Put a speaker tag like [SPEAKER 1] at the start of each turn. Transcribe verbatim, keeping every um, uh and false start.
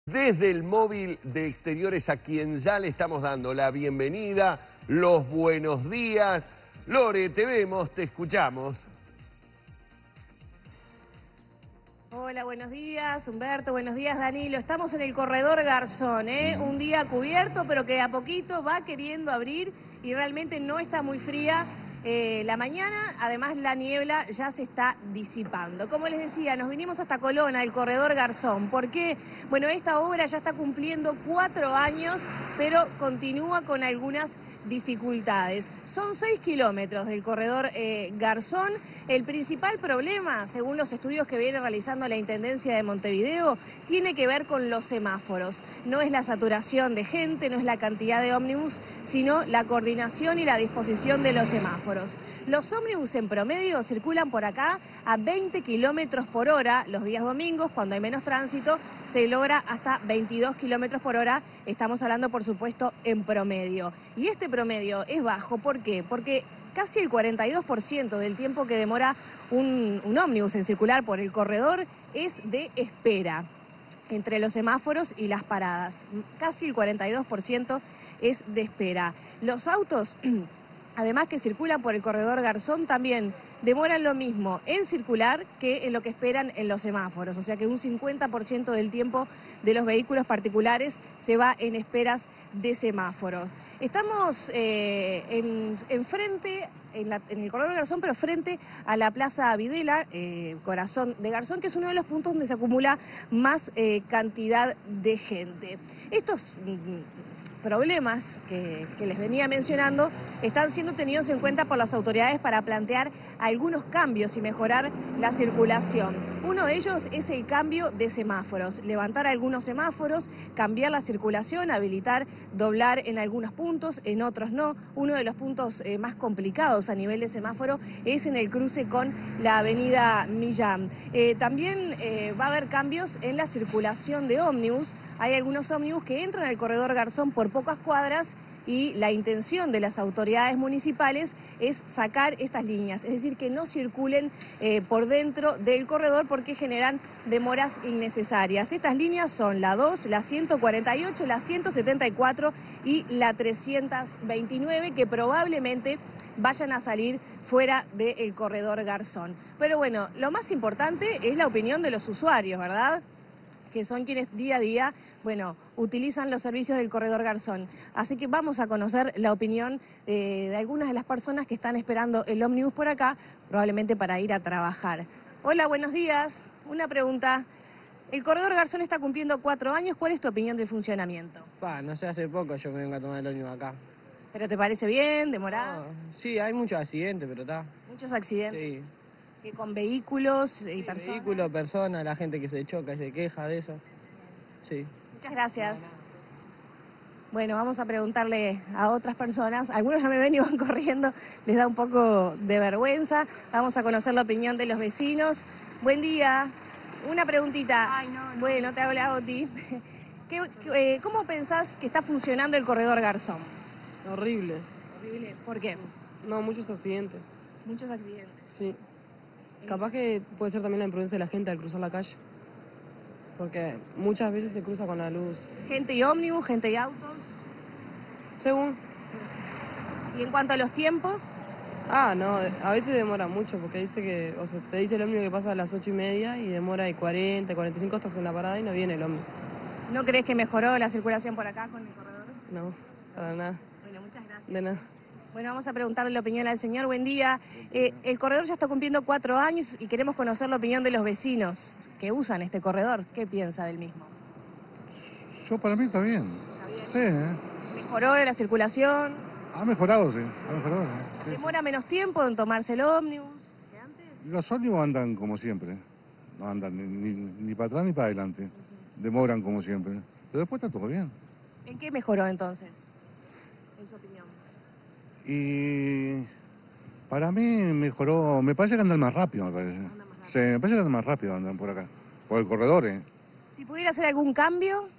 [SPEAKER 1] Desde el móvil de Exteriores, a quien ya le estamos dando la bienvenida, los buenos días. Lore, te vemos, te escuchamos.
[SPEAKER 2] Hola, buenos días, Humberto, buenos días, Danilo. Estamos en el corredor Garzón, ¿eh? Un día cubierto, pero que a poquito va queriendo abrir y realmente no está muy fría. Eh, la mañana, además la niebla ya se está disipando. Como les decía, nos vinimos hasta Colona, el corredor Garzón. ¿Por qué? Bueno, esta obra ya está cumpliendo cuatro años, pero continúa con algunas dificultades. Son seis kilómetros del corredor eh, Garzón. El principal problema, según los estudios que viene realizando la Intendencia de Montevideo, tiene que ver con los semáforos. No es la saturación de gente, no es la cantidad de ómnibus, sino la coordinación y la disposición de los semáforos. Los ómnibus en promedio circulan por acá a veinte kilómetros por hora. Los días domingos, cuando hay menos tránsito, se logra hasta veintidós kilómetros por hora. Estamos hablando, por supuesto, en promedio. Y este promedio es bajo. ¿Por qué? Porque casi el cuarenta y dos por ciento del tiempo que demora un, un ómnibus en circular por el corredor es de espera entre los semáforos y las paradas. Casi el cuarenta y dos por ciento es de espera. Los autos, además que circulan por el corredor Garzón, también demoran lo mismo en circular que en lo que esperan en los semáforos. O sea que un cincuenta por ciento del tiempo de los vehículos particulares se va en esperas de semáforos. Estamos eh, en, en frente, en, la, en el corredor Garzón, pero frente a la Plaza Videla, eh, corazón de Garzón, que es uno de los puntos donde se acumula más eh, cantidad de gente. Estos problemas que, que les venía mencionando están siendo tenidos en cuenta por las autoridades para plantear algunos cambios y mejorar la circulación. Uno de ellos es el cambio de semáforos, levantar algunos semáforos, cambiar la circulación, habilitar, doblar en algunos puntos, en otros no. Uno de los puntos eh, más complicados a nivel de semáforo es en el cruce con la avenida Millán. Eh, también eh, va a haber cambios en la circulación de ómnibus. Hay algunos ómnibus que entran al corredor Garzón por pocas cuadras y la intención de las autoridades municipales es sacar estas líneas, es decir, que no circulen eh, por dentro del corredor porque generan demoras innecesarias. Estas líneas son la dos, la ciento cuarenta y ocho, la ciento setenta y cuatro y la trescientos veintinueve, que probablemente vayan a salir fuera del corredor Garzón. Pero bueno, lo más importante es la opinión de los usuarios, ¿verdad?, que son quienes día a día, bueno, utilizan los servicios del corredor Garzón. Así que vamos a conocer la opinión eh, de algunas de las personas que están esperando el ómnibus por acá, probablemente para ir a trabajar. Hola, buenos días. Una pregunta. El corredor Garzón está cumpliendo cuatro años. ¿Cuál es tu opinión del funcionamiento?
[SPEAKER 3] Pa, no sé, hace poco yo me vengo a tomar el ómnibus acá.
[SPEAKER 2] ¿Pero te parece bien? ¿Demorás?
[SPEAKER 3] No, sí, hay muchos accidentes, pero está.
[SPEAKER 2] ¿Muchos accidentes?
[SPEAKER 3] Sí.
[SPEAKER 2] ¿Que con vehículos y
[SPEAKER 3] Sí,
[SPEAKER 2] personas?
[SPEAKER 3] vehículos, personas, la gente que se choca y se queja de eso. Sí.
[SPEAKER 2] Muchas gracias. Bueno, vamos a preguntarle a otras personas. Algunos ya me ven y van corriendo, les da un poco de vergüenza. Vamos a conocer la opinión de los vecinos. Buen día. Una preguntita.
[SPEAKER 4] Ay, no, no.
[SPEAKER 2] Bueno, te hago la Oti. ¿Qué, qué, eh, ¿Cómo pensás que está funcionando el corredor Garzón?
[SPEAKER 4] Horrible.
[SPEAKER 2] Horrible. ¿Por qué?
[SPEAKER 4] No, muchos accidentes.
[SPEAKER 2] Muchos accidentes.
[SPEAKER 4] Sí. Capaz que puede ser también la imprudencia de la gente al cruzar la calle. Porque muchas veces se cruza con la luz.
[SPEAKER 2] Gente y ómnibus, gente y autos.
[SPEAKER 4] Según.
[SPEAKER 2] ¿Y en cuanto a los tiempos?
[SPEAKER 4] Ah, no, a veces demora mucho porque dice que, o sea, te dice el ómnibus que pasa a las ocho y media y demora de cuarenta, cuarenta y cinco, estás en la parada y no viene el ómnibus.
[SPEAKER 2] ¿No crees que mejoró la circulación por acá con el corredor?
[SPEAKER 4] No, para nada.
[SPEAKER 2] Bueno, muchas gracias.
[SPEAKER 4] De nada.
[SPEAKER 2] Bueno, vamos a preguntarle la opinión al señor. Buen día. Eh, el corredor ya está cumpliendo cuatro años y queremos conocer la opinión de los vecinos que usan este corredor. ¿Qué piensa del mismo?
[SPEAKER 5] Yo, para mí está bien.
[SPEAKER 2] ¿Está bien?
[SPEAKER 5] Sí, ¿eh?
[SPEAKER 2] ¿Mejoró la circulación?
[SPEAKER 5] Ha mejorado, sí. Ha mejorado, sí. Sí,
[SPEAKER 2] ¿Demora menos tiempo en tomarse el ómnibus que antes?
[SPEAKER 5] sí. Los ómnibus andan como siempre. No andan ni, ni, ni para atrás ni para adelante. Demoran como siempre. Pero después está todo bien.
[SPEAKER 2] ¿En qué mejoró entonces, en su opinión?
[SPEAKER 5] Y para mí mejoró. Me parece que andan más rápido, me parece.
[SPEAKER 2] Anda más rápido.
[SPEAKER 5] Sí, me parece que andan más rápido andan por acá. Por el corredor, ¿eh?
[SPEAKER 2] Si pudiera hacer algún cambio,